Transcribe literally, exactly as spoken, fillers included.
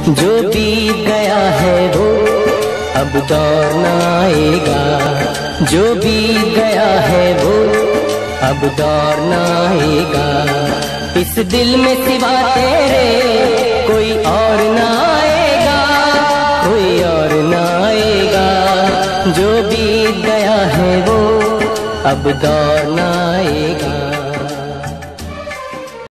जो बीत गया है वो अब दौर न आएगा। जो बीत गया है वो अब दौर न आएगा। इस दिल में सिवा तेरे कोई और न आएगा, कोई और न आएगा। जो बीत गया है वो अब दौर न आएगा।